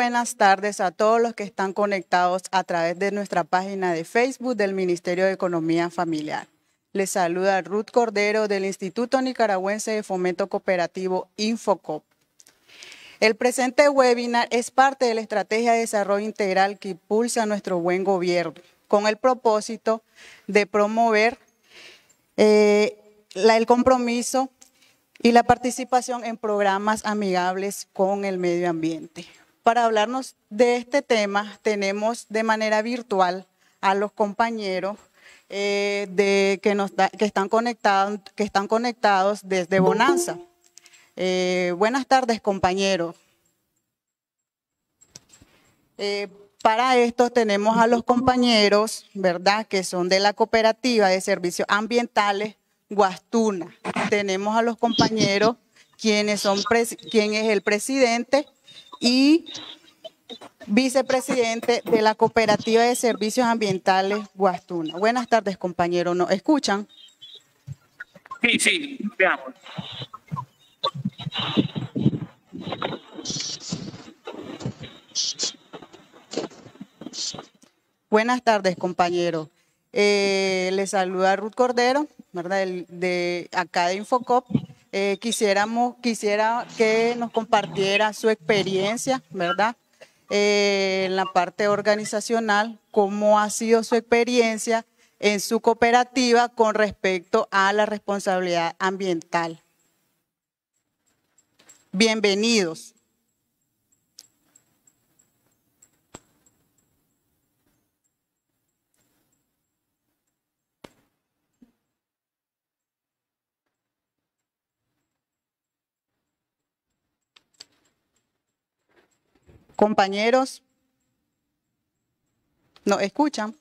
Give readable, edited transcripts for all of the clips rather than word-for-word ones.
buenas tardes a todos los que están conectados a través de nuestra página de Facebook del Ministerio de Economía Familiar. Les saluda Ruth Cordero del Instituto Nicaragüense de Fomento Cooperativo Infocop. El presente webinar es parte de la Estrategia de Desarrollo Integral que impulsa nuestro buen gobierno, con el propósito de promover el compromiso y la participación en programas amigables con el medio ambiente. Para hablarnos de este tema, tenemos de manera virtual a los compañeros que están conectados desde Bonanza. Buenas tardes, compañeros. Para esto tenemos a los compañeros, ¿verdad?, que son de la Cooperativa de Servicios Ambientales Guastuna. Tenemos a los compañeros quien es el presidente y vicepresidente de la Cooperativa de Servicios Ambientales Guastuna. Buenas tardes, compañeros. ¿Nos escuchan? Sí, veamos. Buenas tardes, compañeros. Les saluda Ruth Cordero, ¿verdad?, de acá de Infocop. Quisiera que nos compartiera su experiencia, ¿verdad?, en la parte organizacional, cómo ha sido su experiencia en su cooperativa con respecto a la responsabilidad ambiental. Bienvenidos. Compañeros, ¿nos escuchan?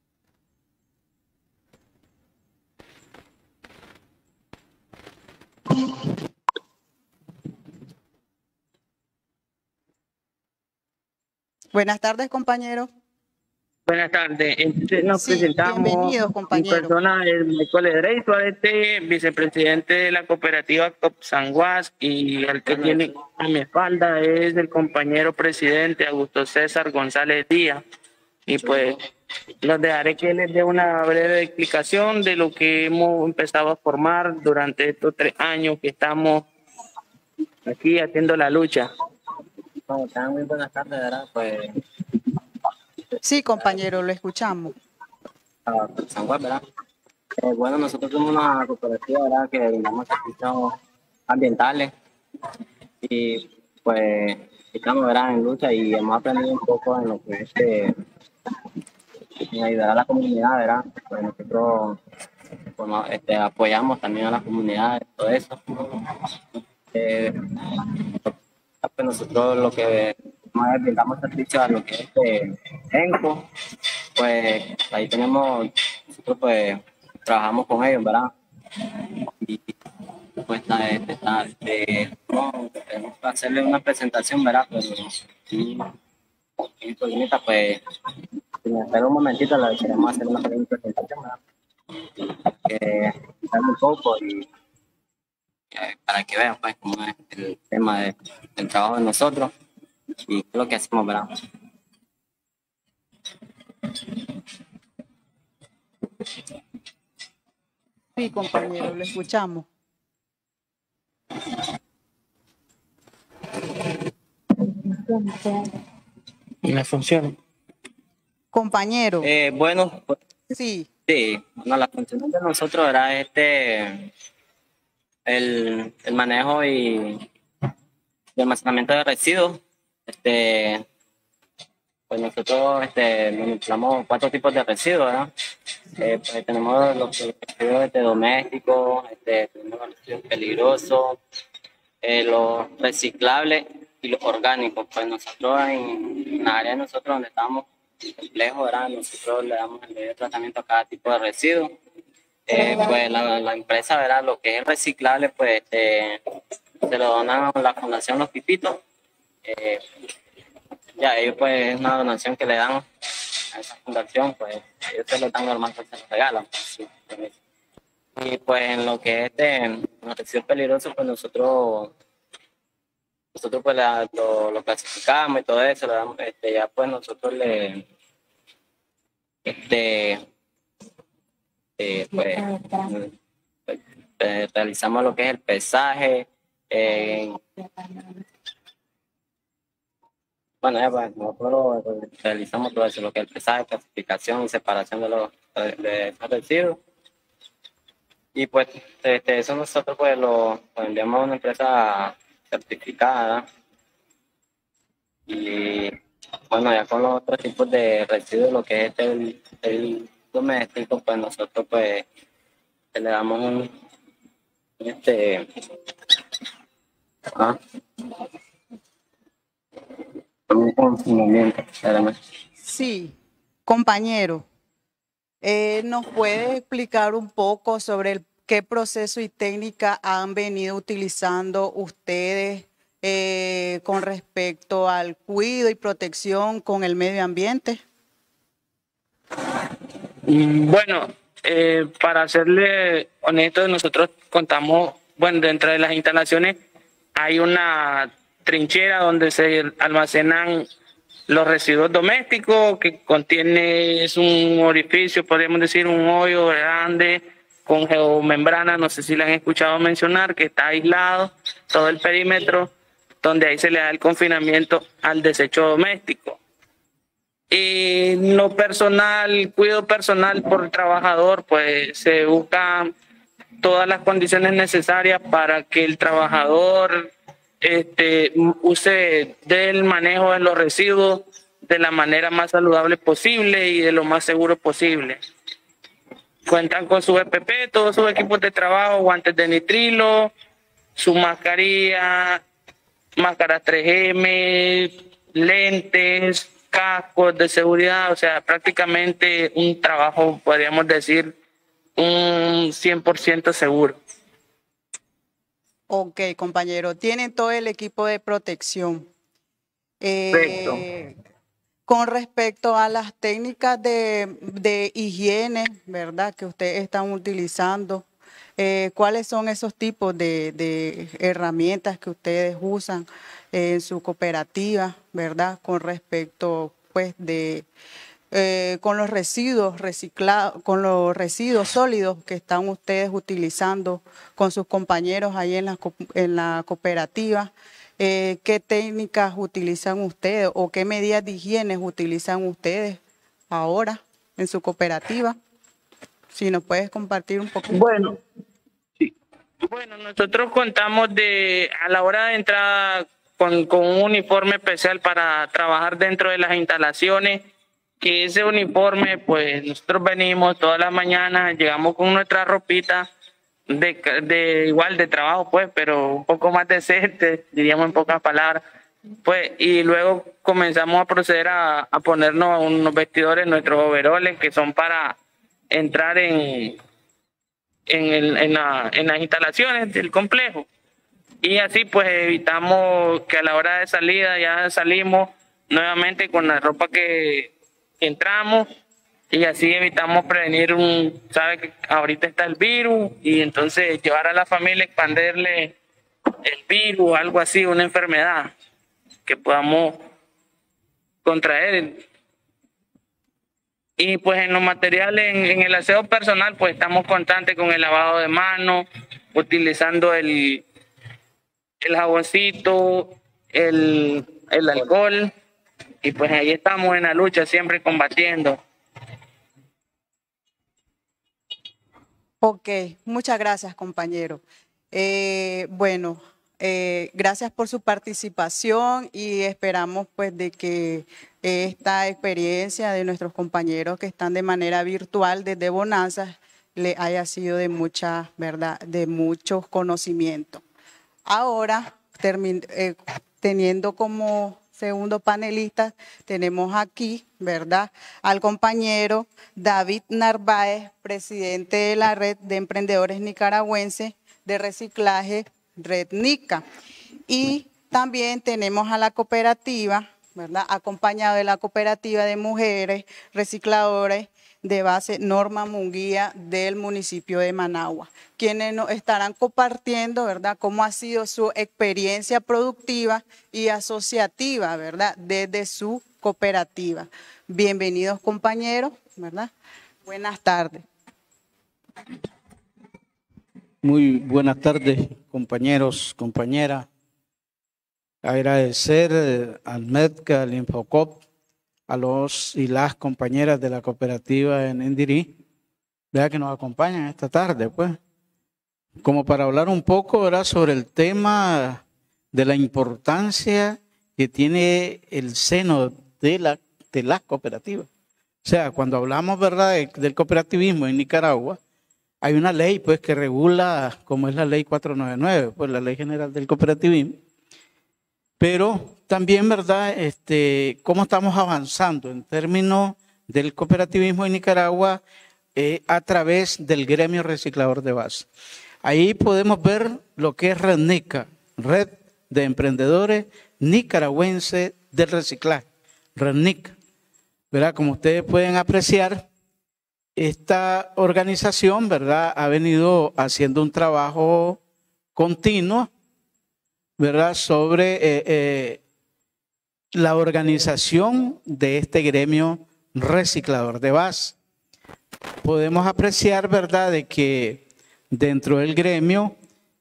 Buenas tardes, compañeros. Buenas tardes. Nos presentamos. Bienvenidos, Mi compañeros. persona es Michael Edrey Suárez, vicepresidente de la cooperativa Copsanguas, y el que tiene a mi espalda es el compañero presidente Augusto César González Díaz. Y pues los dejaré que les dé una breve explicación de lo que hemos empezado a formar durante estos 3 años que estamos aquí haciendo la lucha. Muy buenas tardes, ¿verdad? Pues, Sí, compañero, lo escuchamos. San Juan, ¿verdad? Bueno, nosotros somos una cooperativa, ¿verdad?, que brindamos servicios ambientales y pues estamos, ¿verdad?, en lucha y hemos aprendido un poco en lo que es en ayudar a la comunidad, ¿verdad? Pues nosotros apoyamos también a la comunidad, todo eso. Pues nosotros lo que más brindamos servicio a lo que es ENCO, pues ahí nosotros pues trabajamos con ellos, ¿verdad? Y pues tenemos que hacerle una presentación, ¿verdad? Pero y pues si me espera un momentito, le queremos hacer una pequeña presentación, ¿verdad? Un poco y para que vean pues cómo es el tema del trabajo de nosotros y qué es lo que hacemos, ¿verdad? Sí, compañero, lo escuchamos. Y la función. Compañero. Bueno, pues, Sí. sí, bueno, la función de nosotros era el manejo y almacenamiento de residuos. Pues nosotros manipulamos 4 tipos de residuos, ¿verdad? Pues tenemos los residuos domésticos, tenemos los residuos peligrosos, los reciclables y los orgánicos. Pues nosotros en la área de nosotros donde estamos complejo, ¿verdad?, nosotros le damos el debido tratamiento a cada tipo de residuo. Pues la empresa, ¿verdad?, lo que es reciclable, pues se lo donan a la Fundación Los Pipitos. Ya ellos pues es una donación que le dan a esa fundación, pues ellos se lo dan normal, pues se lo regalan. Sí. Y pues en lo que es los residuos peligrosos, pues nosotros nosotros pues lo clasificamos y todo eso, le damos, ya pues nosotros le, pues, realizamos lo que es el pesaje, bueno, ya pues, nosotros realizamos todo eso, lo que es el pesaje, clasificación y separación de esos residuos. Y pues eso nosotros pues lo enviamos a una empresa certificada y bueno, ya con los otros tipos de residuos, lo que es el doméstico, pues nosotros pues le damos ah, un confinamiento, claramente. Sí, compañero. ¿Nos puede explicar un poco sobre qué proceso y técnica han venido utilizando ustedes con respecto al cuidado y protección con el medio ambiente? Bueno, para serle honesto, nosotros contamos, bueno, dentro de las instalaciones hay una trinchera donde se almacenan los residuos domésticos, que contiene, es un orificio, podríamos decir un hoyo grande con geomembrana, no sé si lo han escuchado mencionar, que está aislado todo el perímetro, donde ahí se le da el confinamiento al desecho doméstico. Y lo personal, cuidado personal por el trabajador, pues se buscan todas las condiciones necesarias para que el trabajador use del manejo de los residuos de la manera más saludable posible y de lo más seguro posible. Cuentan con su EPP, todos sus equipos de trabajo, guantes de nitrilo, su mascarilla, máscaras 3M, lentes, cascos de seguridad, o sea, prácticamente un trabajo, podríamos decir, un 100% seguro. Ok, compañero, tienen todo el equipo de protección. Perfecto. Con respecto a las técnicas de higiene, ¿verdad?, que ustedes están utilizando, ¿cuáles son esos tipos de herramientas que ustedes usan en su cooperativa, ¿verdad?, con respecto, pues, con los residuos reciclados, con los residuos sólidos que están ustedes utilizando con sus compañeros ahí en la cooperativa? ¿Qué técnicas utilizan ustedes o qué medidas de higiene utilizan ustedes ahora en su cooperativa? Si nos puedes compartir un poquito. Bueno, sí. Bueno, nosotros contamos a la hora de entrar con un uniforme especial para trabajar dentro de las instalaciones, que ese uniforme, pues nosotros venimos todas las mañanas, llegamos con nuestra ropita igual de trabajo, pues, pero un poco más decente, diríamos en pocas palabras, pues, y luego comenzamos a proceder a ponernos unos vestidores, nuestros overoles, que son para entrar en las instalaciones del complejo. Y así pues evitamos que a la hora de salida ya salimos nuevamente con la ropa que entramos, y así evitamos prevenir sabe que ahorita está el virus, y entonces llevar a la familia, expandirle el virus, algo así, una enfermedad que podamos contraer. Y pues en los materiales, en el aseo personal, pues estamos constantes con el lavado de manos, utilizando el jaboncito, el alcohol, y pues ahí estamos en la lucha, siempre combatiendo. Ok, muchas gracias, compañero. Bueno, gracias por su participación y esperamos pues de que esta experiencia de nuestros compañeros que están de manera virtual desde Bonanza le haya sido de mucha, ¿verdad?, de muchos conocimientos. Ahora, teniendo como segundo panelista, tenemos aquí, ¿verdad?, al compañero David Narváez, presidente de la Red de Emprendedores Nicaragüenses de Reciclaje, Red Nica. Y también tenemos a la cooperativa ¿verdad? Acompañado de la cooperativa de mujeres recicladores de base Norma Munguía del municipio de Managua, quienes nos estarán compartiendo, ¿verdad?, cómo ha sido su experiencia productiva y asociativa, ¿verdad?, desde su cooperativa. Bienvenidos, compañeros, ¿verdad? Buenas tardes. Muy buenas tardes, compañeros, compañeras. Agradecer al MEDCA, al Infocop, a los y las compañeras de la cooperativa en Indirí, ¿verdad?, que nos acompañan esta tarde, pues, como para hablar un poco, ¿verdad?, sobre el tema de la importancia que tiene el seno de las cooperativas. O sea, cuando hablamos, ¿verdad?, del cooperativismo en Nicaragua, hay una ley, pues, que regula, como es la ley 499, pues, la Ley General del Cooperativismo. Pero también, ¿verdad?, cómo estamos avanzando en términos del cooperativismo en Nicaragua a través del gremio reciclador de base. Ahí podemos ver lo que es REDNICA, Red de Emprendedores Nicaragüenses del Reciclaje, REDNICA. ¿Verdad? Como ustedes pueden apreciar, esta organización, ¿verdad?, ha venido haciendo un trabajo continuo, ¿verdad?, sobre la organización de este gremio reciclador de base. Podemos apreciar, ¿verdad?, de que dentro del gremio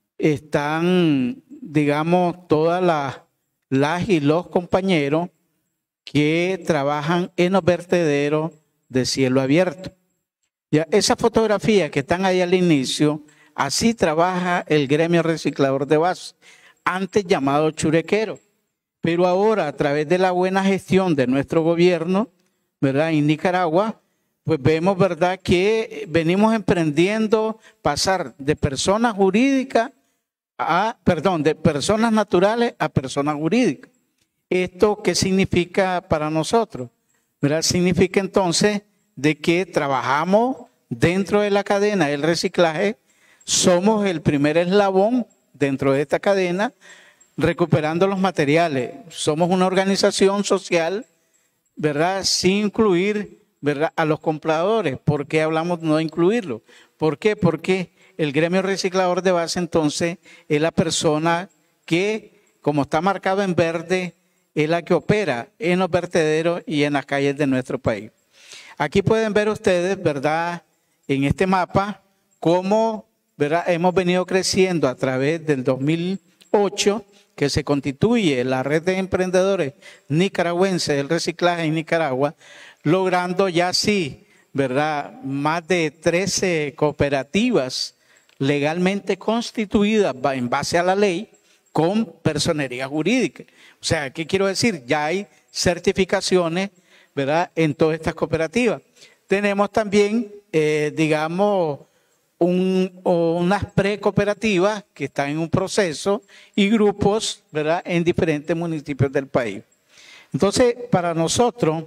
están, digamos, todas las y los compañeros que trabajan en los vertederos de cielo abierto. Ya, esa fotografía que están ahí al inicio, así trabaja el gremio reciclador de base, antes llamado churequero. Pero ahora, a través de la buena gestión de nuestro gobierno, ¿verdad?, en Nicaragua, pues vemos, ¿verdad?, que venimos emprendiendo pasar de personas jurídicas de personas naturales a personas jurídicas. ¿Esto qué significa para nosotros? ¿Verdad? Significa entonces de que trabajamos dentro de la cadena del reciclaje, somos el primer eslabón dentro de esta cadena, recuperando los materiales. Somos una organización social, ¿verdad?, sin incluir, ¿verdad?, a los compradores. ¿Por qué hablamos de no incluirlo? ¿Por qué? Porque el gremio reciclador de base entonces es la persona que, como está marcado en verde, es la que opera en los vertederos y en las calles de nuestro país. Aquí pueden ver ustedes, ¿verdad?, en este mapa, cómo, ¿verdad?, hemos venido creciendo a través del 2008, que se constituye la red de emprendedores nicaragüenses del reciclaje en Nicaragua, logrando ya sí, ¿verdad?, más de 13 cooperativas legalmente constituidas en base a la ley con personería jurídica. O sea, ¿qué quiero decir? Ya hay certificaciones, ¿verdad?, en todas estas cooperativas. Tenemos también, digamos, unas precooperativas que están en un proceso y grupos, ¿verdad?, en diferentes municipios del país. Entonces, para nosotros,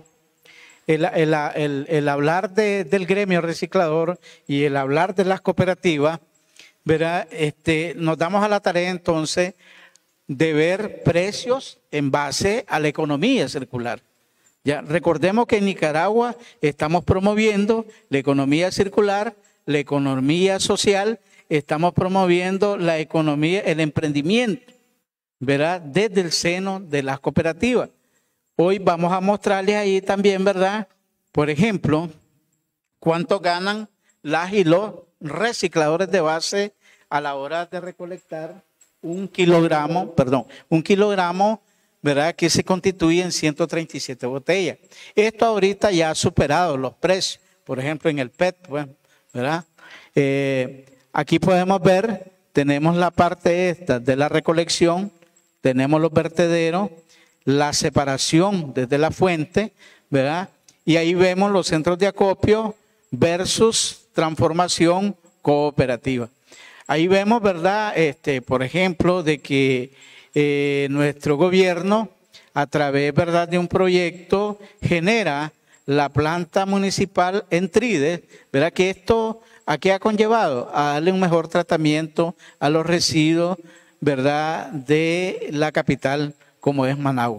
el hablar del gremio reciclador y el hablar de las cooperativas, ¿verdad?, nos damos a la tarea entonces de ver precios en base a la economía circular. Ya, recordemos que en Nicaragua estamos promoviendo la economía circular, la economía social, estamos promoviendo la economía, el emprendimiento, ¿verdad?, desde el seno de las cooperativas. Hoy vamos a mostrarles ahí también, ¿verdad?, por ejemplo, cuánto ganan las y los recicladores de base a la hora de recolectar un kilogramo, ¿verdad?, que se constituye en 137 botellas. Esto ahorita ya ha superado los precios, por ejemplo, en el PET, pues, ¿verdad? Aquí podemos ver, tenemos la parte esta de la recolección, tenemos los vertederos, la separación desde la fuente, ¿verdad? Y ahí vemos los centros de acopio versus transformación cooperativa. Ahí vemos, ¿verdad?, por ejemplo, de que nuestro gobierno, a través, ¿verdad?, de un proyecto, genera la planta municipal en Trides, ¿verdad?, que esto, ¿a qué ha conllevado? A darle un mejor tratamiento a los residuos, ¿verdad?, de la capital como es Managua.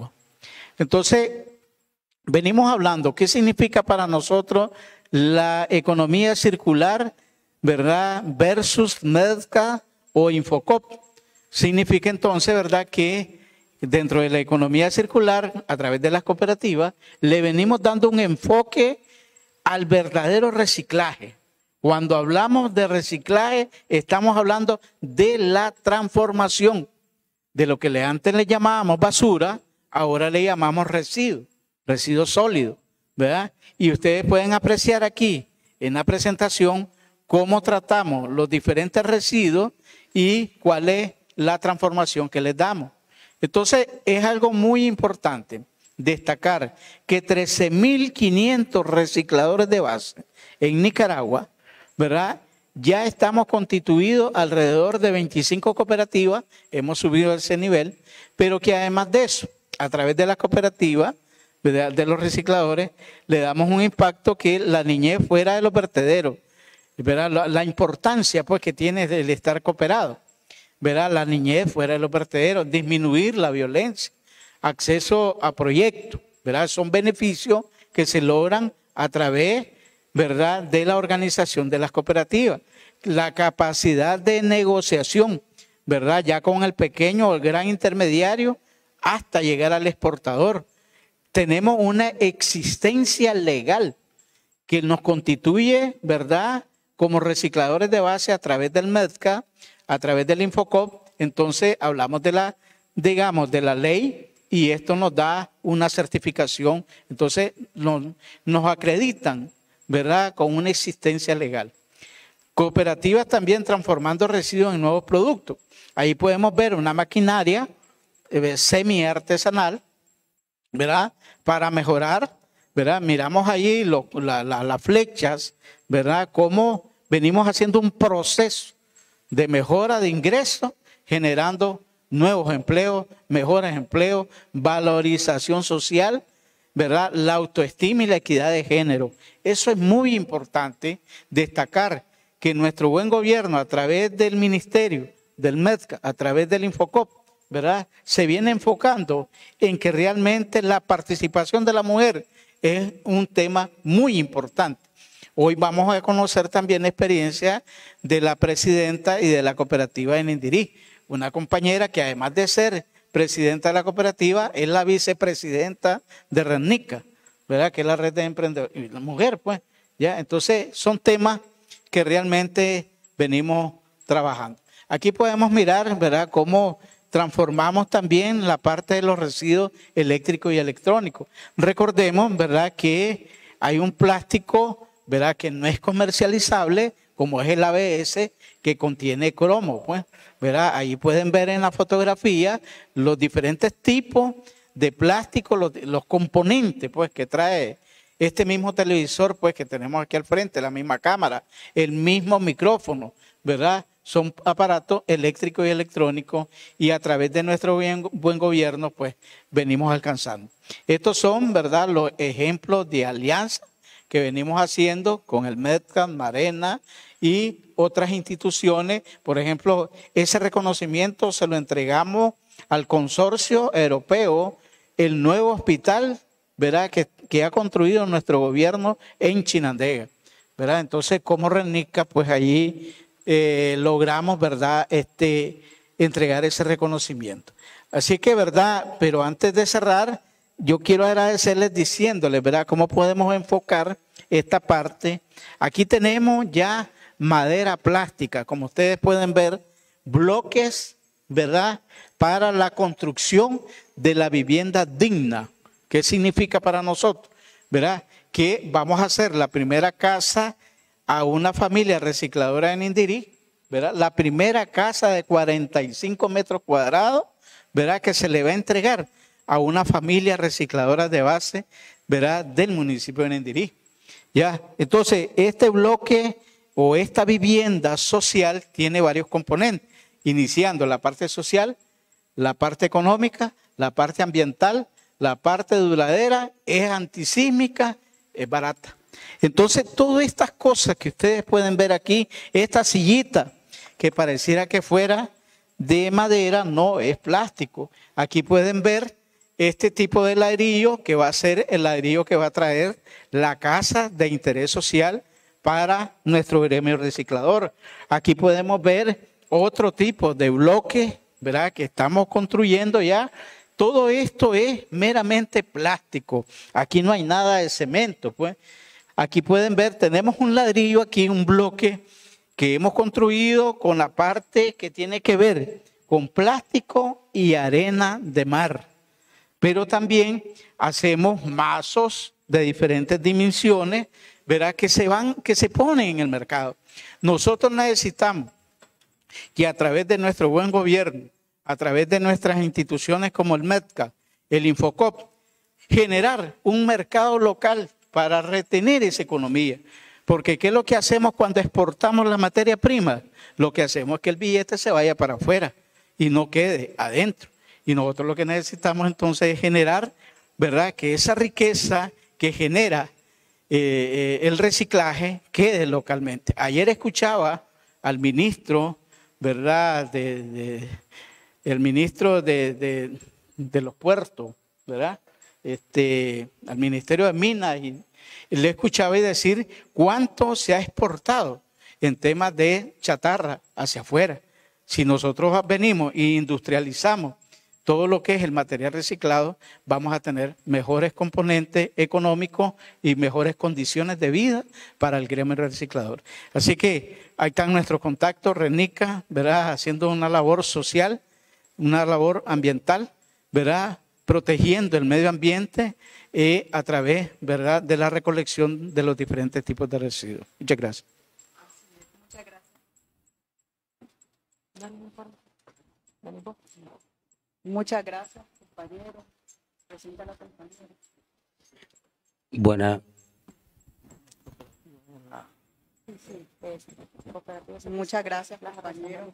Entonces, venimos hablando, ¿qué significa para nosotros la economía circular, verdad, versus MEDCA o Infocop? Significa entonces, verdad, que dentro de la economía circular, a través de las cooperativas, le venimos dando un enfoque al verdadero reciclaje. Cuando hablamos de reciclaje, estamos hablando de la transformación de lo que antes le llamábamos basura, ahora le llamamos residuo sólido, ¿verdad? Y ustedes pueden apreciar aquí en la presentación cómo tratamos los diferentes residuos y cuál es la transformación que les damos. Entonces, es algo muy importante destacar que 13.500 recicladores de base en Nicaragua, ¿verdad? Ya estamos constituidos alrededor de 25 cooperativas, hemos subido a ese nivel, pero que además de eso, a través de las cooperativas, ¿verdad?, de los recicladores, le damos un impacto que la niñez fuera de los vertederos, ¿verdad? La importancia pues que tiene el estar cooperado, ¿verdad? La niñez fuera de los vertederos, disminuir la violencia, acceso a proyectos, ¿verdad? Son beneficios que se logran a través, ¿verdad?, de la organización de las cooperativas. La capacidad de negociación, ¿verdad?, ya con el pequeño o el gran intermediario hasta llegar al exportador. Tenemos una existencia legal que nos constituye, ¿verdad?, como recicladores de base a través del MEDCA, a través del Infocop. Entonces hablamos de la, digamos, de la ley y esto nos da una certificación. Entonces nos acreditan, ¿verdad?, con una existencia legal. Cooperativas también transformando residuos en nuevos productos. Ahí podemos ver una maquinaria semi-artesanal, ¿verdad?, para mejorar, ¿verdad? Miramos allí las flechas, ¿verdad?, cómo venimos haciendo un proceso de mejora de ingresos, generando nuevos empleos, mejores empleos, valorización social, ¿verdad?, la autoestima y la equidad de género. Eso es muy importante destacar que nuestro buen gobierno a través del ministerio, del MEDCA, a través del Infocop, ¿verdad?, se viene enfocando en que realmente la participación de la mujer es un tema muy importante. Hoy vamos a conocer también la experiencia de la presidenta y de la cooperativa en Indirí, una compañera que además de ser presidenta de la cooperativa es la vicepresidenta de RENNICA, ¿verdad?, que es la red de emprendedores, y la mujer, pues, ¿ya? Entonces son temas que realmente venimos trabajando. Aquí podemos mirar, ¿verdad?, cómo transformamos también la parte de los residuos eléctricos y electrónicos. Recordemos, ¿verdad?, que hay un plástico, ¿verdad?, que no es comercializable, como es el ABS, que contiene cromo, pues, ¿verdad? Ahí pueden ver en la fotografía los diferentes tipos de plástico, los componentes, pues, que trae este mismo televisor, pues, que tenemos aquí al frente, la misma cámara, el mismo micrófono, ¿verdad? Son aparatos eléctricos y electrónicos y a través de nuestro buen gobierno, pues, venimos alcanzando. Estos son, ¿verdad?, los ejemplos de alianza que venimos haciendo con el MEDCA, Marena y otras instituciones. Por ejemplo, ese reconocimiento se lo entregamos al consorcio europeo, el nuevo hospital, ¿verdad?, que ha construido nuestro gobierno en Chinandega, ¿verdad? Entonces, como RENNICA, pues allí logramos, ¿verdad?, entregar ese reconocimiento. Así que, ¿verdad?, pero antes de cerrar, yo quiero agradecerles diciéndoles, ¿verdad?, cómo podemos enfocar esta parte. Aquí tenemos ya madera plástica, como ustedes pueden ver, bloques, ¿verdad?, para la construcción de la vivienda digna. ¿Qué significa para nosotros? ¿Verdad?, que vamos a hacer la primera casa a una familia recicladora en Indirí, ¿verdad?, la primera casa de 45 metros cuadrados, ¿verdad?, que se le va a entregar a una familia recicladora de base, ¿verdad?, del municipio de Indirí. ¿Ya? Entonces, este bloque o esta vivienda social tiene varios componentes, iniciando la parte social, la parte económica, la parte ambiental, la parte duradera, es antisísmica, es barata. Entonces, todas estas cosas que ustedes pueden ver aquí, esta sillita que pareciera que fuera de madera, no, es plástico. Aquí pueden ver este tipo de ladrillo que va a ser el ladrillo que va a traer la casa de interés social para nuestro gremio reciclador. Aquí podemos ver otro tipo de bloque, ¿verdad?, que estamos construyendo ya. Todo esto es meramente plástico. Aquí no hay nada de cemento, pues. Aquí pueden ver, tenemos un ladrillo aquí, un bloque que hemos construido con la parte que tiene que ver con plástico y arena de mar. Pero también hacemos mazos de diferentes dimensiones, ¿verdad?, que se ponen en el mercado. Nosotros necesitamos que a través de nuestro buen gobierno, a través de nuestras instituciones como el MEDCA, el Infocop, generar un mercado local para retener esa economía. Porque ¿qué es lo que hacemos cuando exportamos la materia prima? Lo que hacemos es que el billete se vaya para afuera y no quede adentro. Y nosotros lo que necesitamos entonces es generar, ¿verdad?, que esa riqueza que genera el reciclaje quede localmente. Ayer escuchaba al ministro, ¿verdad?, el ministro de los puertos, ¿verdad?, al Ministerio de Minas, y le escuchaba decir cuánto se ha exportado en temas de chatarra hacia afuera. Si nosotros venimos e industrializamos todo lo que es el material reciclado, vamos a tener mejores componentes económicos y mejores condiciones de vida para el gremio reciclador. Así que ahí están nuestros contactos, Renica, ¿verdad?, haciendo una labor social, una labor ambiental, ¿verdad?, protegiendo el medio ambiente a través, ¿verdad?, de la recolección de los diferentes tipos de residuos. Muchas gracias. Muchas gracias. Muchas gracias, compañero. Presenta la compañera. Buena. Muchas gracias, compañero.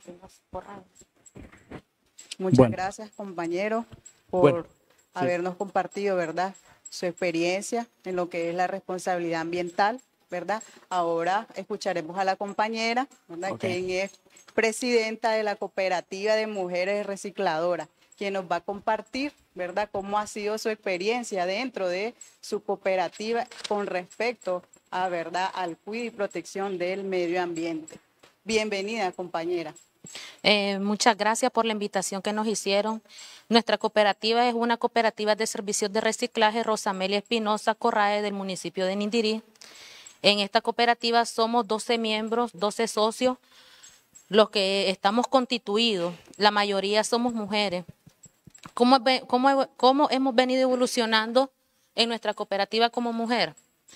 Muchas gracias, compañero, por habernos compartido, ¿verdad?, su experiencia en lo que es la responsabilidad ambiental, ¿verdad? Ahora escucharemos a la compañera, ¿verdad?, quien es presidenta de la Cooperativa de Mujeres Recicladoras, quien nos va a compartir, ¿verdad?, cómo ha sido su experiencia dentro de su cooperativa con respecto a, ¿verdad?, al cuidado y protección del medio ambiente. Bienvenida, compañera. Muchas gracias por la invitación que nos hicieron. Nuestra cooperativa es una cooperativa de servicios de reciclaje Rosamelia Espinosa Corrae del municipio de Nindirí. En esta cooperativa somos 12 miembros, 12 socios, los que estamos constituidos. La mayoría somos mujeres. ¿Cómo hemos venido evolucionando en nuestra cooperativa como mujer?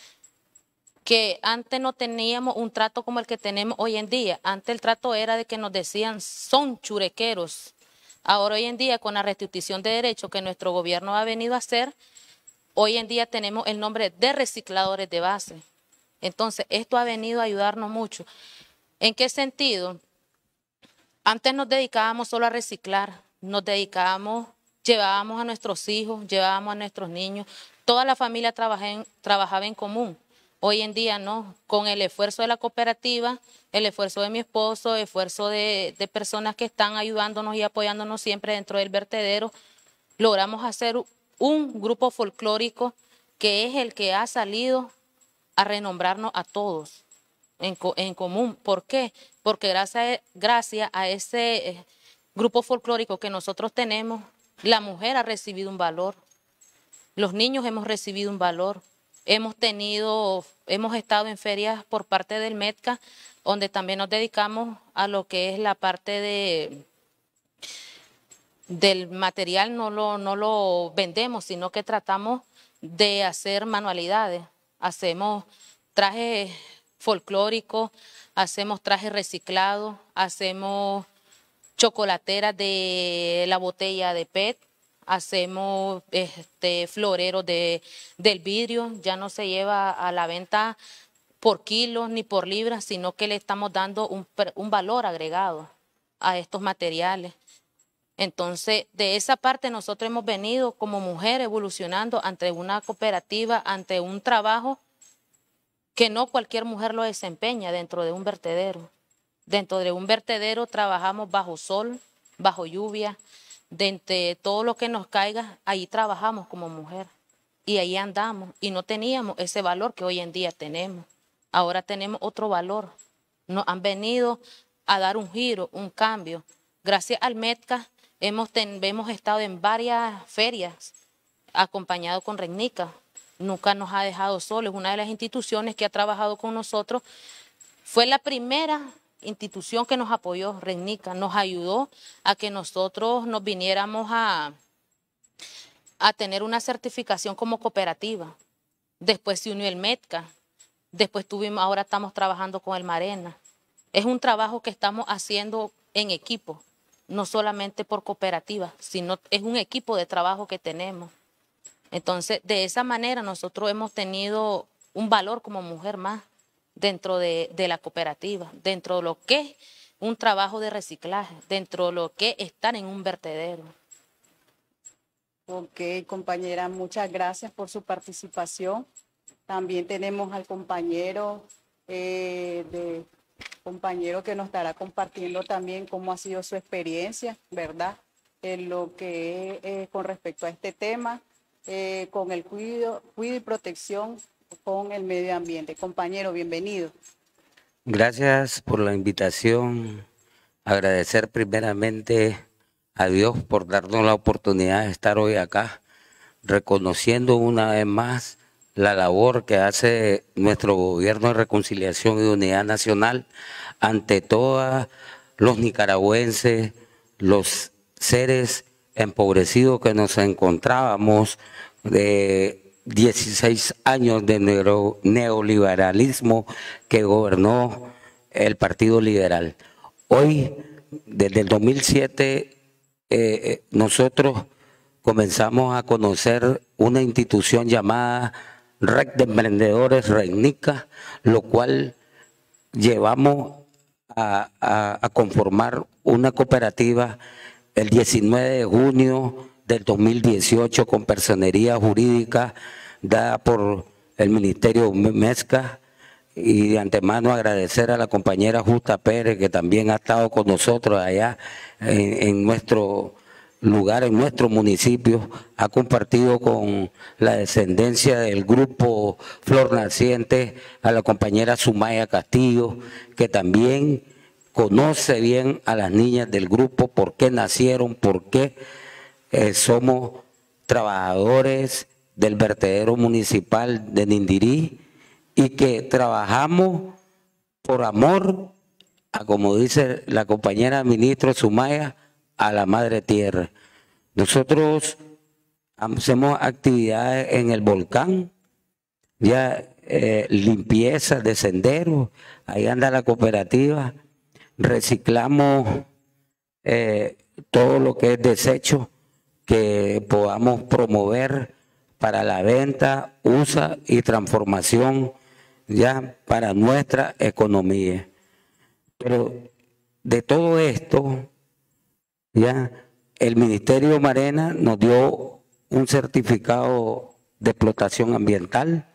Que antes no teníamos un trato como el que tenemos hoy en día. Antes el trato era de que nos decían son churequeros. Ahora hoy en día con la restitución de derechos que nuestro gobierno ha venido a hacer, hoy en día tenemos el nombre de recicladores de base. Entonces esto ha venido a ayudarnos mucho. ¿En qué sentido? Antes nos dedicábamos solo a reciclar, llevábamos a nuestros hijos, llevábamos a nuestros niños, toda la familia trabajaba en común. Hoy en día no, con el esfuerzo de la cooperativa, el esfuerzo de mi esposo, el esfuerzo de personas que están ayudándonos y apoyándonos siempre dentro del vertedero, logramos hacer un grupo folclórico que es el que ha salido a renombrarnos a todos en común. ¿Por qué? Porque gracias a ese grupo folclórico que nosotros tenemos, la mujer ha recibido un valor, los niños hemos recibido un valor. Hemos estado en ferias por parte del MEDCA, donde también nos dedicamos a lo que es la parte del material, no lo vendemos, sino que tratamos de hacer manualidades. Hacemos trajes folclóricos, hacemos trajes reciclados, hacemos chocolateras de la botella de PET, hacemos floreros del vidrio, ya no se lleva a la venta por kilos ni por libras, sino que le estamos dando un valor agregado a estos materiales. Entonces, de esa parte nosotros hemos venido como mujer evolucionando ante una cooperativa, ante un trabajo que no cualquier mujer lo desempeña dentro de un vertedero. Dentro de un vertedero trabajamos bajo sol, bajo lluvia, de entre todo lo que nos caiga, ahí trabajamos como mujer y ahí andamos y no teníamos ese valor que hoy en día tenemos. Ahora tenemos otro valor. Nos han venido a dar un giro, un cambio. Gracias al MEDCA hemos estado en varias ferias acompañado con RECNICA. Nunca nos ha dejado solos. Es una de las instituciones que ha trabajado con nosotros. Fue la primera institución que nos apoyó, RECNICA. Nos ayudó a que nosotros nos viniéramos a tener una certificación como cooperativa. Después se unió el MEDCA. Después ahora estamos trabajando con el Marena. Es un trabajo que estamos haciendo en equipo, no solamente por cooperativa, sino es un equipo de trabajo que tenemos. Entonces, de esa manera nosotros hemos tenido un valor como mujer más dentro de la cooperativa, dentro de lo que es un trabajo de reciclaje, dentro de lo que es estar en un vertedero. Ok, compañera, muchas gracias por su participación. También tenemos al compañero que nos estará compartiendo también cómo ha sido su experiencia, ¿verdad? En lo que es con respecto a este tema, con el cuidado y protección con el medio ambiente. Compañero, bienvenido. Gracias por la invitación. Agradecer primeramente a Dios por darnos la oportunidad de estar hoy acá, reconociendo una vez más la labor que hace nuestro Gobierno de Reconciliación y Unidad Nacional ante todos los nicaragüenses, los seres empobrecidos que nos encontrábamos de 16 años de neoliberalismo que gobernó el Partido Liberal. Hoy, desde el 2007, nosotros comenzamos a conocer una institución llamada Red de Emprendedores RECNICA, lo cual llevamos a conformar una cooperativa el 19 de junio del 2018 con personería jurídica dada por el Ministerio MESCA, y de antemano agradecer a la compañera Justa Pérez, que también ha estado con nosotros allá en nuestro lugar, en nuestro municipio, ha compartido con la descendencia del grupo Flor Naciente, a la compañera Sumaya Castillo, que también conoce bien a las niñas del grupo, por qué nacieron, por qué somos trabajadores del vertedero municipal de Nindirí, y que trabajamos por amor, como dice la compañera ministro Sumaya, a la madre tierra. Nosotros hacemos actividades en el volcán, ya limpieza de senderos, ahí anda la cooperativa, reciclamos todo lo que es desecho que podamos promover para la venta, uso y transformación ya para nuestra economía. Pero de todo esto, ya el Ministerio Marena nos dio un certificado de explotación ambiental.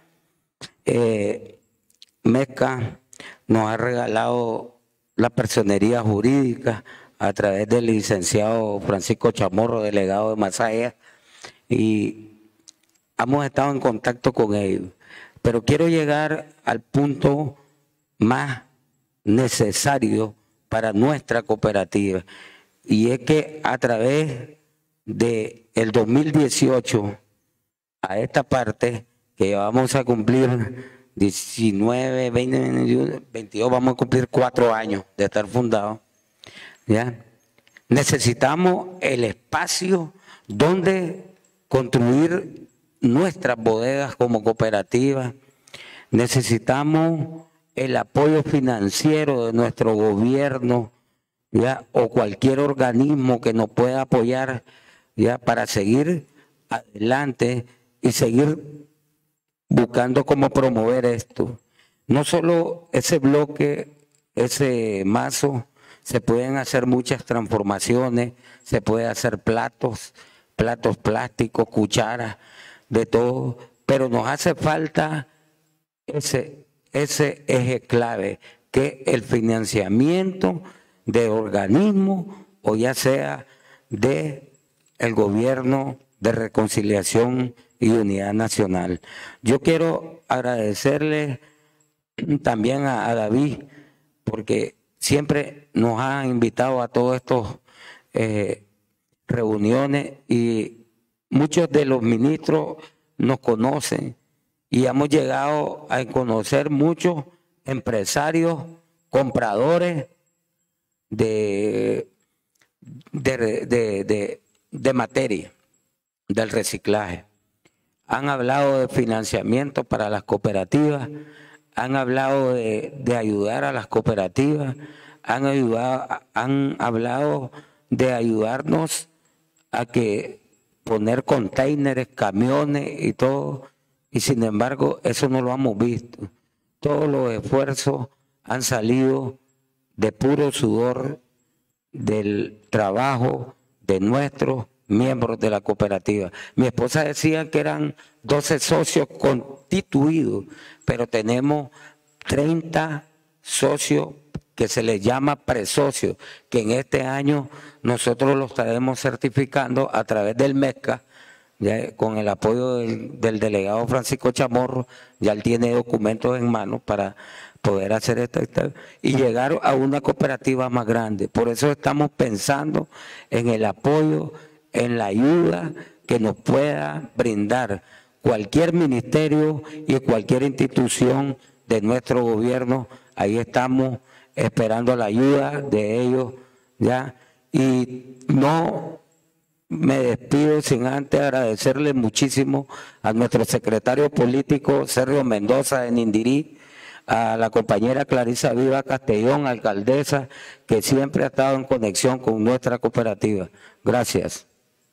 MESCA nos ha regalado la personería jurídica a través del licenciado Francisco Chamorro, delegado de Masaya, y hemos estado en contacto con ellos. Pero quiero llegar al punto más necesario para nuestra cooperativa, y es que a través del 2018 a esta parte, que vamos a cumplir 19, 20, 21, 22, vamos a cumplir 4 años de estar fundados, ¿ya? Necesitamos el espacio donde construir nuestras bodegas como cooperativa. Necesitamos el apoyo financiero de nuestro gobierno, ¿ya? O cualquier organismo que nos pueda apoyar, ¿ya? Para seguir adelante y seguir buscando cómo promover esto. No solo ese bloque, ese mazo, se pueden hacer muchas transformaciones, se puede hacer platos plásticos, cucharas, de todo, pero nos hace falta ese eje clave, que es el financiamiento de organismos, o ya sea de el gobierno de reconciliación y unidad nacional. Yo quiero agradecerle también a David, porque siempre nos ha invitado a todos estos reuniones y muchos de los ministros nos conocen y hemos llegado a conocer muchos empresarios, compradores de materia, del reciclaje. Han hablado de financiamiento para las cooperativas, han hablado de ayudar a las cooperativas, han hablado de ayudarnos a que poner containers, camiones y todo, y sin embargo eso no lo hemos visto. Todos los esfuerzos han salido de puro sudor del trabajo de nuestros miembros de la cooperativa. Mi esposa decía que eran 12 socios constituidos, pero tenemos 30 socios que se les llama presocios, que en este año nosotros los estaremos certificando a través del MESCA, ya, con el apoyo del delegado Francisco Chamorro. Ya él tiene documentos en mano para poder hacer esta y llegar a una cooperativa más grande. Por eso estamos pensando en el apoyo, en la ayuda que nos pueda brindar cualquier ministerio y cualquier institución de nuestro gobierno. Ahí estamos esperando la ayuda de ellos, ¿ya? Y no me despido sin antes agradecerle muchísimo a nuestro secretario político Sergio Mendoza de Nindirí, a la compañera Clarisa Viva Castellón, alcaldesa, que siempre ha estado en conexión con nuestra cooperativa. Gracias.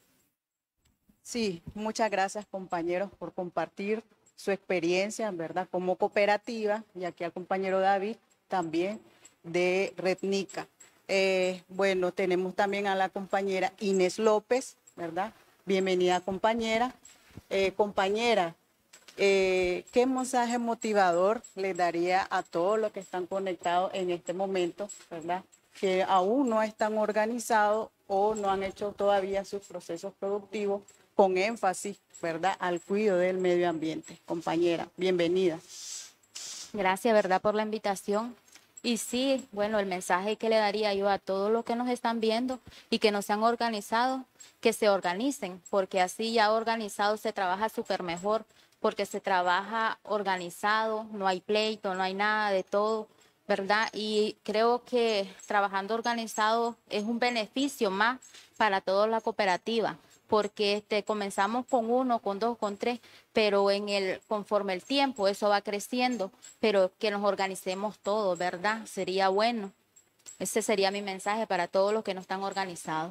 Sí, muchas gracias, compañeros, por compartir su experiencia, ¿verdad?, como cooperativa, y aquí al compañero David también de Rednica. Bueno, tenemos también a la compañera Inés López, ¿verdad? Bienvenida, compañera. Compañera, ¿qué mensaje motivador le daría a todos los que están conectados en este momento, ¿verdad?, que aún no están organizados o no han hecho todavía sus procesos productivos con énfasis, ¿verdad?, al cuidado del medio ambiente? Compañera, bienvenida. Gracias, ¿verdad?, por la invitación. Y sí, bueno, el mensaje que le daría yo a todos los que nos están viendo y que no se han organizado, que se organicen, porque así ya organizados se trabaja súper mejor, porque se trabaja organizado, no hay pleito, no hay nada de todo, ¿verdad? Y creo que trabajando organizado es un beneficio más para toda la cooperativa, porque comenzamos con 1, con 2, con 3, pero conforme el tiempo eso va creciendo, pero que nos organicemos todos, ¿verdad? Sería bueno. Ese sería mi mensaje para todos los que no están organizados.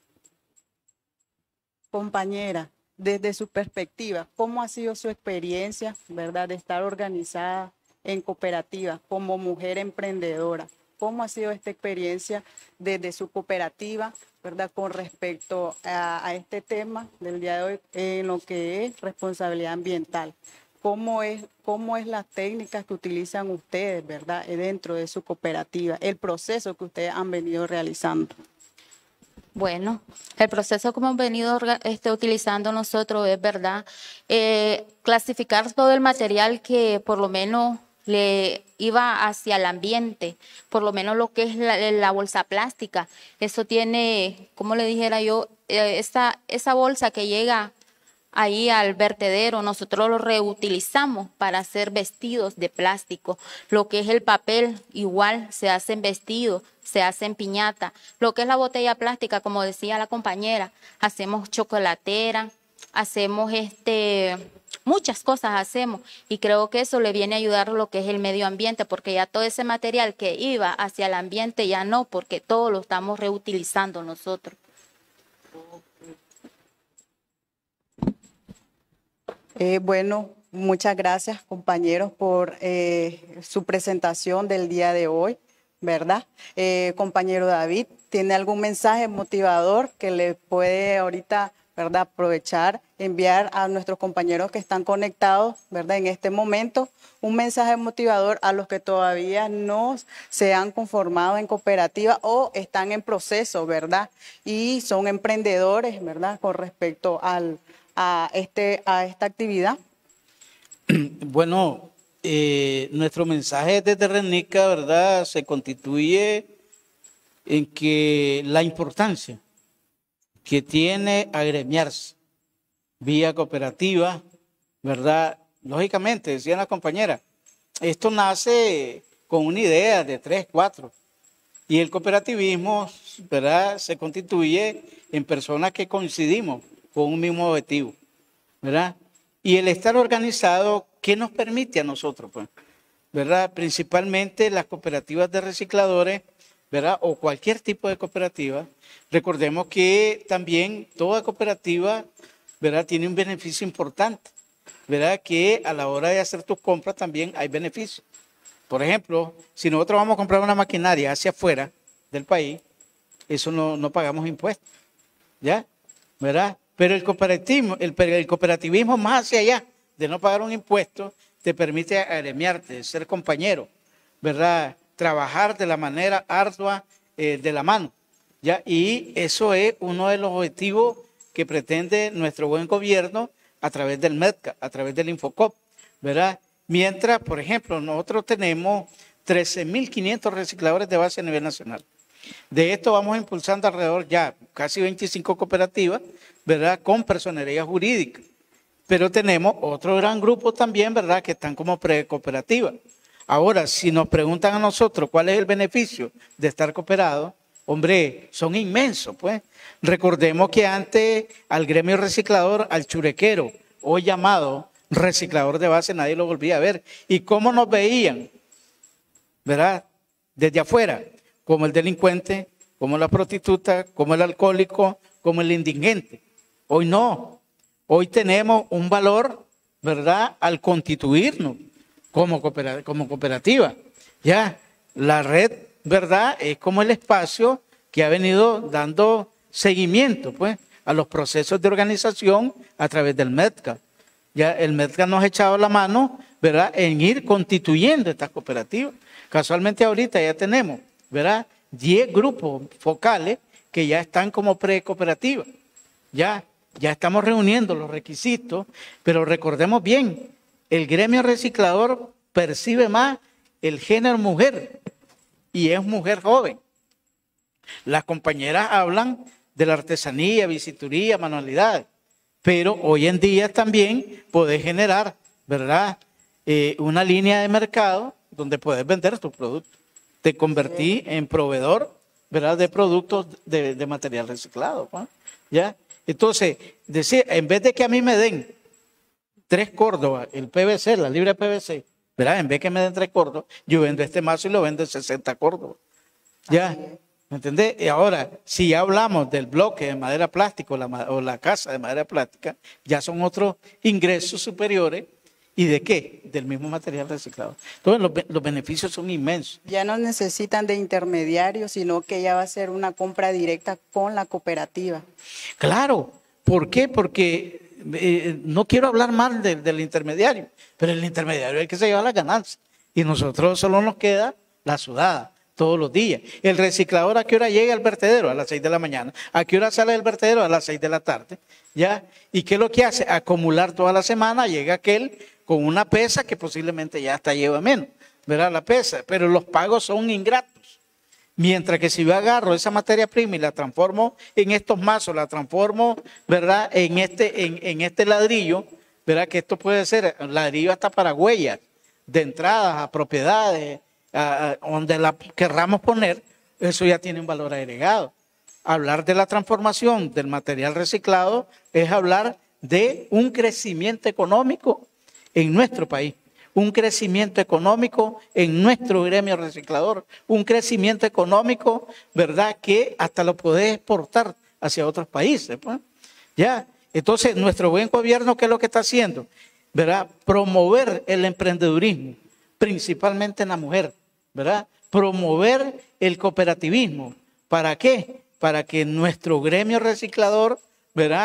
Compañera, desde su perspectiva, ¿cómo ha sido su experiencia, ¿verdad?, de estar organizada en cooperativa como mujer emprendedora? ¿Cómo ha sido esta experiencia desde su cooperativa, ¿verdad?, con respecto a este tema del día de hoy en lo que es responsabilidad ambiental? ¿Cómo es las técnicas que utilizan ustedes, ¿verdad?, dentro de su cooperativa, el proceso que ustedes han venido realizando? Bueno, el proceso que hemos venido utilizando nosotros es, ¿verdad?, clasificar todo el material que por lo menos le iba hacia el ambiente, por lo menos lo que es la bolsa plástica. Eso tiene, como le dijera yo, esa bolsa que llega ahí al vertedero, nosotros lo reutilizamos para hacer vestidos de plástico. Lo que es el papel, igual se hacen vestidos, se hacen piñata. Lo que es la botella plástica, como decía la compañera, hacemos chocolatera, hacemos muchas cosas hacemos, y creo que eso le viene a ayudar lo que es el medio ambiente, porque ya todo ese material que iba hacia el ambiente ya no, porque todo lo estamos reutilizando nosotros. Bueno, muchas gracias, compañeros, por su presentación del día de hoy, ¿verdad? Compañero David, ¿tiene algún mensaje motivador que le puede ahorita ¿verdad? Aprovechar, enviar a nuestros compañeros que están conectados, ¿verdad? En este momento, un mensaje motivador a los que todavía no se han conformado en cooperativa o están en proceso, ¿verdad? Y son emprendedores, ¿verdad? Con respecto a esta actividad. Bueno, nuestro mensaje desde RENICA, ¿verdad?, se constituye en que la importancia que tiene agremiarse vía cooperativa, ¿verdad? Lógicamente, decían las compañeras, esto nace con una idea de 3, 4, y el cooperativismo, ¿verdad?, se constituye en personas que coincidimos con un mismo objetivo, ¿verdad? Y el estar organizado, ¿qué nos permite a nosotros, pues? ¿Verdad? Principalmente las cooperativas de recicladores, ¿verdad? O cualquier tipo de cooperativa. Recordemos que también toda cooperativa, ¿verdad?, tiene un beneficio importante, ¿verdad? Que a la hora de hacer tus compras también hay beneficios. Por ejemplo, si nosotros vamos a comprar una maquinaria hacia afuera del país, eso no pagamos impuestos, ¿ya? ¿Verdad? Pero el cooperativismo más hacia allá de no pagar un impuesto te permite agremiarte, ser compañero, ¿verdad? Trabajar de la manera ardua de la mano, ¿ya? Y eso es uno de los objetivos que pretende nuestro buen gobierno a través del MEDCA, a través del Infocop, ¿verdad? Mientras, por ejemplo, nosotros tenemos 13.500 recicladores de base a nivel nacional. De esto vamos impulsando alrededor ya casi 25 cooperativas, ¿verdad?, con personería jurídica. Pero tenemos otro gran grupo también, ¿verdad?, que están como precooperativas. Ahora, si nos preguntan a nosotros cuál es el beneficio de estar cooperados, hombre, son inmensos, pues. Recordemos que antes al gremio reciclador, al churequero, hoy llamado reciclador de base, nadie lo volvía a ver. ¿Y cómo nos veían? ¿Verdad? Desde afuera, como el delincuente, como la prostituta, como el alcohólico, como el indigente. Hoy no. Hoy tenemos un valor, ¿verdad?, al constituirnos como cooperativa. Ya, la red, ¿verdad?, es como el espacio que ha venido dando seguimiento, pues, a los procesos de organización a través del MEDCA. Ya el MEDCA nos ha echado la mano, ¿verdad?, en ir constituyendo estas cooperativas. Casualmente ahorita ya tenemos, ¿verdad?, 10 grupos focales que ya están como precooperativas. Ya estamos reuniendo los requisitos, pero recordemos bien, el gremio reciclador percibe más el género mujer y es mujer joven. Las compañeras hablan de la artesanía, visituría, manualidades, pero hoy en día también puedes generar, ¿verdad?, una línea de mercado donde puedes vender tus productos. Te convertí en proveedor, ¿verdad?, de productos de material reciclado, ¿no? ¿Ya? Entonces, decir, en vez de que a mí me den 3 Córdoba, el PVC, la libra PVC, ¿verdad?, en vez que me den 3 Córdoba, yo vendo este mazo y lo vendo en 60 Córdoba. ¿Ya? ¿Me entendés? Y ahora, si ya hablamos del bloque de madera plástica o la casa de madera plástica, ya son otros ingresos superiores. ¿Y de qué? Del mismo material reciclado. Entonces, los beneficios son inmensos. Ya no necesitan de intermediarios, sino que ya va a ser una compra directa con la cooperativa. Claro. ¿Por qué? Porque no quiero hablar mal del intermediario, pero el intermediario es el que se lleva la ganancia. Y nosotros solo nos queda la sudada todos los días. El reciclador, ¿a qué hora llega al vertedero? A las 6 de la mañana. ¿A qué hora sale del vertedero? A las 6 de la tarde. ¿Ya? ¿Y qué es lo que hace? Acumular toda la semana, llega aquel con una pesa que posiblemente ya hasta lleva menos, ¿verdad?, la pesa, pero los pagos son ingratos. Mientras que si yo agarro esa materia prima y la transformo en estos mazos, la transformo, ¿verdad?, en este ladrillo, ¿verdad?, que esto puede ser ladrillo hasta para huellas de entradas a propiedades, donde la querramos poner, eso ya tiene un valor agregado. Hablar de la transformación del material reciclado es hablar de un crecimiento económico en nuestro país, un crecimiento económico en nuestro gremio reciclador, un crecimiento económico, ¿verdad?, que hasta lo podés exportar hacia otros países, pues. ¿Ya? Entonces, nuestro buen gobierno, ¿qué es lo que está haciendo? ¿Verdad? Promover el emprendedurismo, principalmente en la mujer, ¿verdad? Promover el cooperativismo. ¿Para qué? Para que nuestro gremio reciclador, ¿verdad?,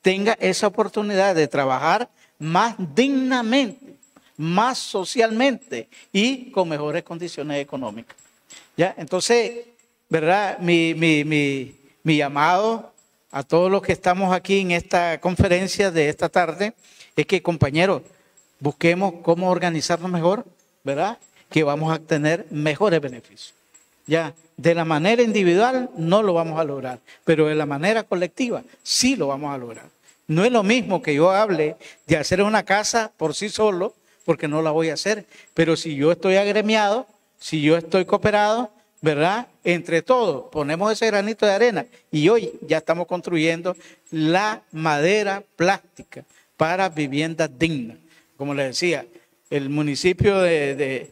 tenga esa oportunidad de trabajar más dignamente, más socialmente y con mejores condiciones económicas. ¿Ya? Entonces, ¿verdad? Mi llamado a todos los que estamos aquí en esta conferencia de esta tarde es que, compañeros, busquemos cómo organizarnos mejor, ¿verdad? Que vamos a tener mejores beneficios. Ya, de la manera individual no lo vamos a lograr, pero de la manera colectiva sí lo vamos a lograr. No es lo mismo que yo hable de hacer una casa por sí solo, porque no la voy a hacer, pero si yo estoy agremiado, si yo estoy cooperado, ¿verdad? Entre todos ponemos ese granito de arena y hoy ya estamos construyendo la madera plástica para viviendas dignas. Como les decía, el municipio de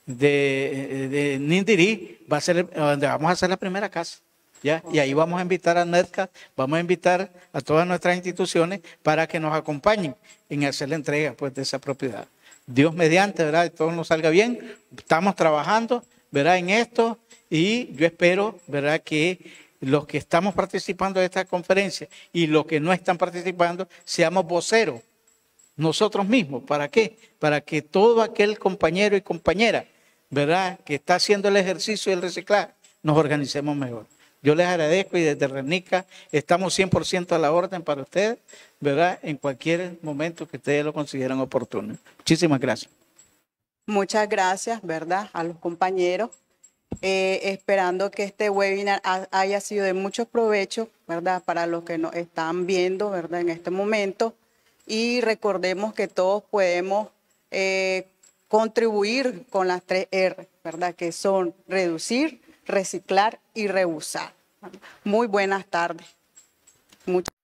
Nindirí va a ser donde vamos a hacer la primera casa, ¿ya? Y ahí vamos a invitar a NEDCA, vamos a invitar a todas nuestras instituciones para que nos acompañen en hacer la entrega, pues, de esa propiedad. Dios mediante, ¿verdad? Y todo nos salga bien. Estamos trabajando, ¿verdad? En esto y yo espero, ¿verdad? Que los que estamos participando de esta conferencia y los que no están participando seamos voceros nosotros mismos. ¿Para qué? Para que todo aquel compañero y compañera, ¿verdad?, que está haciendo el ejercicio del reciclaje, nos organicemos mejor. Yo les agradezco y desde RENICA estamos 100% a la orden para ustedes, ¿verdad?, en cualquier momento que ustedes lo consideren oportuno. Muchísimas gracias. Muchas gracias, ¿verdad?, a los compañeros. Esperando que este webinar haya sido de mucho provecho, ¿verdad?, para los que nos están viendo, ¿verdad?, en este momento. Y recordemos que todos podemos contribuir con las 3 R, ¿verdad?, que son reducir, reciclar y reusar. Muy buenas tardes.